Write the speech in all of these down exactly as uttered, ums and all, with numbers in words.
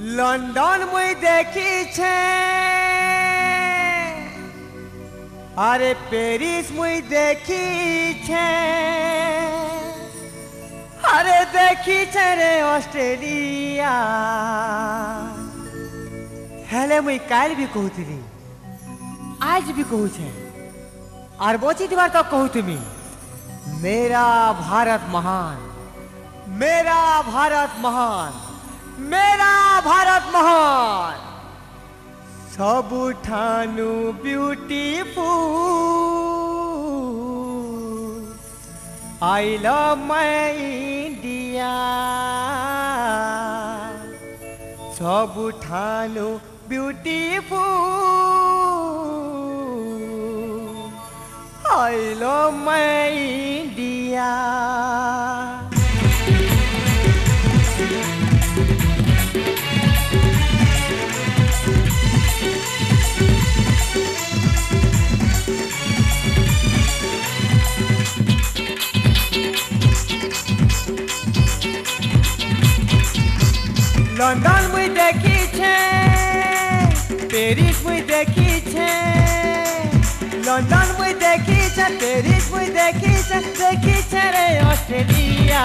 London मुई देखी छे, अरे पेरिस मुई देखी छे, अरे देखी छे रे ऑस्ट्रेलिया। हेले मुई काल भी कहूली, आज भी कहू छे, और बोची बार तो कहू तुमी मेरा भारत महान, मेरा भारत महान, मेरा भारत महान, सबुठानु beautiful. I love my India, सबुठानु beautiful. I love my India. London मुई देखी छे, पेरिस मुई देखी छे, लंडन मुई देखी छे, पेरिस मुई देखी छे, देखी छे रे ऑस्ट्रेलिया।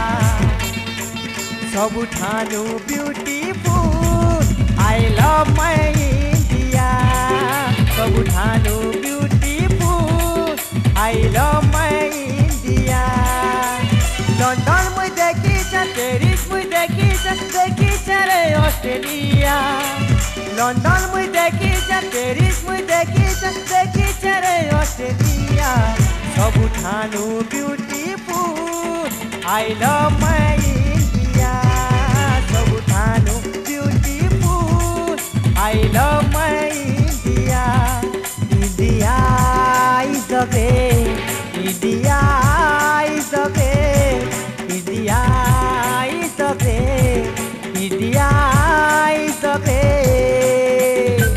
सबुठानु beautiful. I love my India, सबुठानु beautiful. I love my India. London मुई देखी छे, पेरिस मुई देखी छे, देखी छे रे ऑस्ट्रेलिया। लंडन मुई देखी छे, पेरिस मुई देखी छे, देखी छे रे ऑस्ट्रेलिया। सबुठानु beautiful. I love my India, सबुठानु beautiful. I love my India. India is the best, India is the best, India is the best, India is the best.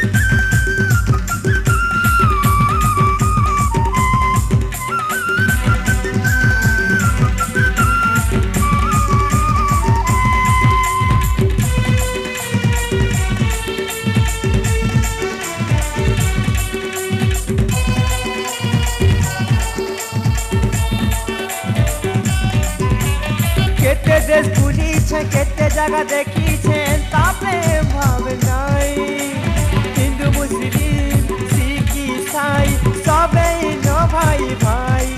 केते देश बुली छे, केते जगह देखी छे, तापे भाव नाई। हिंदू मुस्लिम सिख ईसाई सबे नो भाई भाई।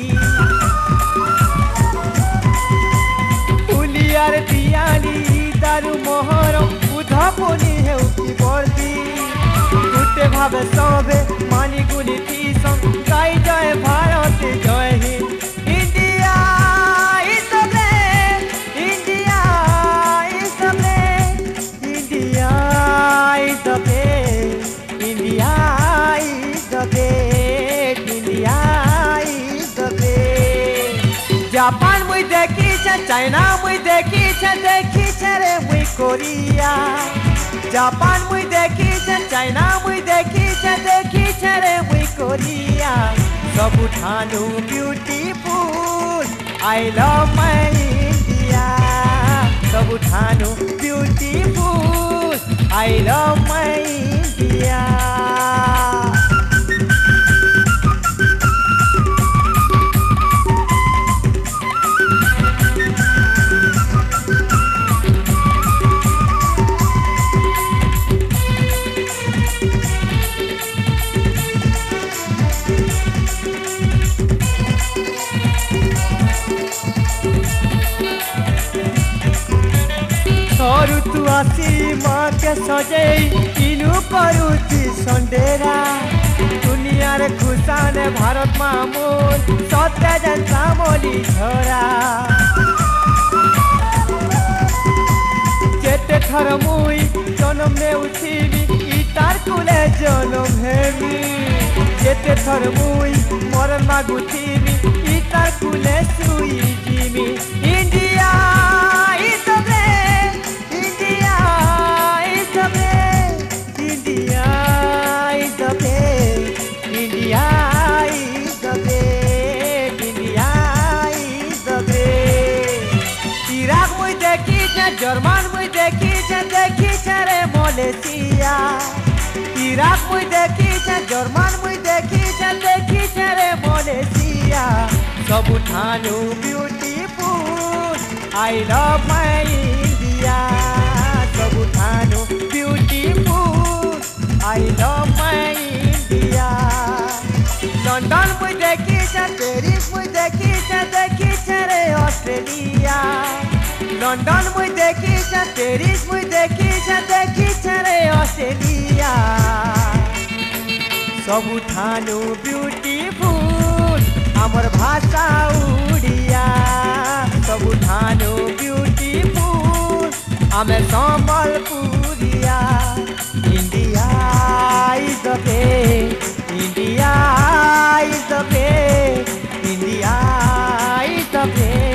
उलियार दियाली दारू मोहरम उधापनी है उकी बर्दी। टूटे भावे सबे मानी गुनी तीसम गाई जय भारत जय हिंद। जापान मुई देखी छे, चाइना मुई देखी छे, देखी छे रे मुई कोरिया। जापान मुई देखी छे, चाइना मुई देखी छे, देखी छे रे मुई कोरिया। सबुठानु beautiful. I love my India, सबुठानु beautiful. I love my India. ऋतु आसी माँ के सजे इनु करुची संडेरा। दुनिया रे खुशाने भारत मामूल सत्य जनता मोली झरा। जेते थर मुई जन्म ने उठीनी इतार कुले जन्म हेमी। जेते थर मुई मरण मागुथीनी इतार कुले सुई जीमी। India is the best, India is the best, India is the best, India is the best, India is the best. Iraq मुई देखी छे, जर्मन मुई देखी छे, দেখিছে রে মালয়েশিয়া ইরাক মুই দেখিছে জার্মান মুই দেখিছে দেখিছে রে মালয়েশিয়া सबुठानु beautiful I love my India सबुठानु beautiful I love my India London मुई देखिছে पेरिस मुई देखिছে देखिছে रे ऑस्ट्रेलिया लंदन मुई देखिছে पेरिस मुई देखिছে देखिছে रे ऑस्ट्रेलिया सबुठानु ब्यूटीफुल हमर भाषा उड़िया सबुठानु ब्यूटीफुल हमें Sambalpuria India is the best India is the best India is the best